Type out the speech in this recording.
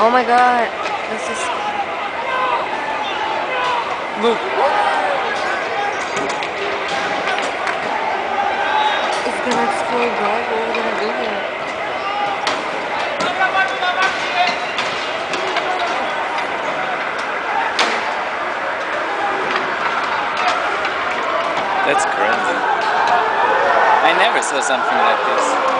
Oh my god. This is... Look. It's gonna explode, right? What are we gonna do here? That's crazy. I never saw something like this.